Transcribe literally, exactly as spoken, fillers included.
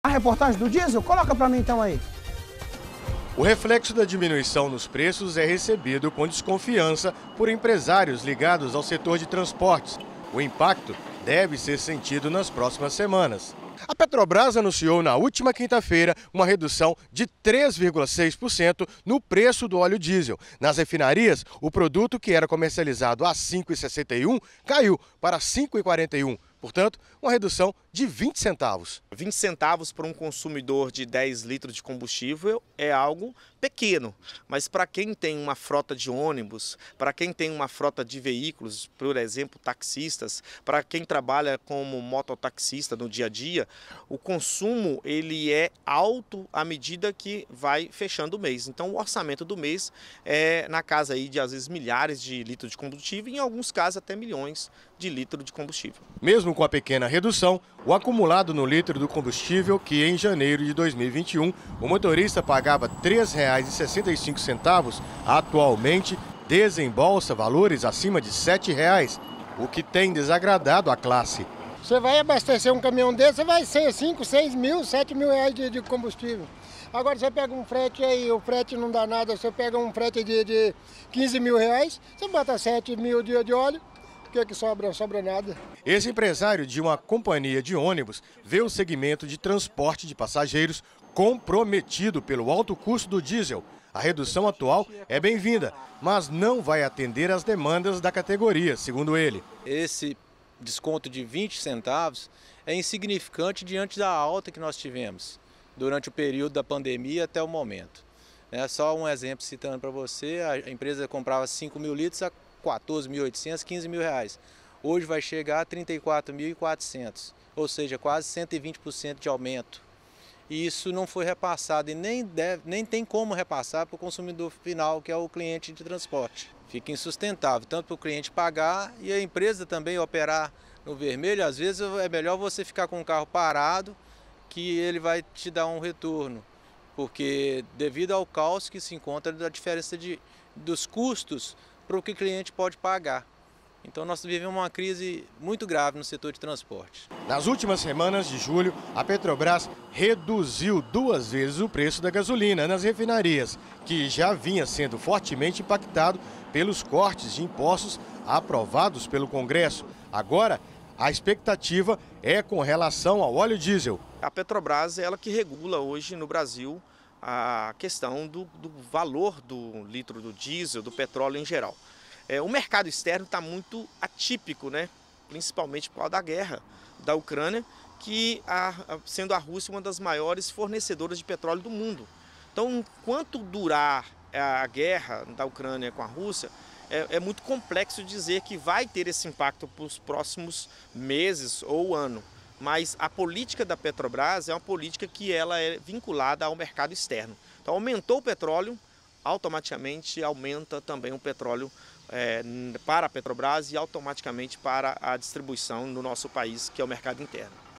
A reportagem do diesel, coloca para mim então aí. O reflexo da diminuição nos preços é recebido com desconfiança por empresários ligados ao setor de transportes. O impacto deve ser sentido nas próximas semanas. A Petrobras anunciou na última quinta-feira uma redução de três vírgula seis por cento no preço do óleo diesel. Nas refinarias, o produto que era comercializado a cinco reais e sessenta e um centavos caiu para cinco reais e quarenta e um centavos. Portanto, uma redução de vinte centavos. vinte centavos para um consumidor de dez litros de combustível é algo pequeno, mas para quem tem uma frota de ônibus, para quem tem uma frota de veículos, por exemplo, taxistas, para quem trabalha como mototaxista no dia a dia, o consumo ele é alto à medida que vai fechando o mês. Então, o orçamento do mês é na casa aí de às vezes milhares de litros de combustível e em alguns casos até milhões de litros de combustível. Mesmo com a pequena redução, o acumulado no litro do combustível, que em janeiro de dois mil e vinte e um o motorista pagava três reais e sessenta e cinco centavos, atualmente desembolsa valores acima de sete reais, o que tem desagradado a classe. Você vai abastecer um caminhão desse, você vai ser cinco, seis mil, sete mil reais de, de combustível. Agora você pega um frete aí, o frete não dá nada, você pega um frete de, de quinze mil reais, você bota sete mil de, de óleo. O que é que sobra? Não sobra nada. Esse empresário de uma companhia de ônibus vê o segmento de transporte de passageiros comprometido pelo alto custo do diesel. A redução atual é bem-vinda, mas não vai atender às demandas da categoria, segundo ele. Esse desconto de vinte centavos é insignificante diante da alta que nós tivemos durante o período da pandemia até o momento. É só um exemplo citando para você, a empresa comprava cinco mil litros a quatorze mil e oitocentos, quinze mil reais. Hoje vai chegar a trinta e quatro mil e quatrocentos, ou seja, quase cento e vinte por cento de aumento. E isso não foi repassado e nem, deve, nem tem como repassar para o consumidor final, que é o cliente de transporte. Fica insustentável, tanto para o cliente pagar e a empresa também operar no vermelho. Às vezes é melhor você ficar com o carro parado, que ele vai te dar um retorno, porque devido ao caos que se encontra da diferença de, dos custos para o que o cliente pode pagar. Então nós vivemos uma crise muito grave no setor de transporte. Nas últimas semanas de julho, a Petrobras reduziu duas vezes o preço da gasolina nas refinarias, que já vinha sendo fortemente impactado pelos cortes de impostos aprovados pelo Congresso. Agora, a expectativa é com relação ao óleo diesel. A Petrobras é ela que regula hoje no Brasil a questão do, do valor do litro do diesel, do petróleo em geral. É, o mercado externo está muito atípico, né? Principalmente por causa da guerra da Ucrânia, que a, a, sendo a Rússia uma das maiores fornecedoras de petróleo do mundo. Então, enquanto durar a guerra da Ucrânia com a Rússia, é, é muito complexo dizer que vai ter esse impacto para os próximos meses ou ano. Mas a política da Petrobras é uma política que ela é vinculada ao mercado externo. Então, aumentou o petróleo, automaticamente aumenta também o petróleo é, para a Petrobras e automaticamente para a distribuição no nosso país, que é o mercado interno.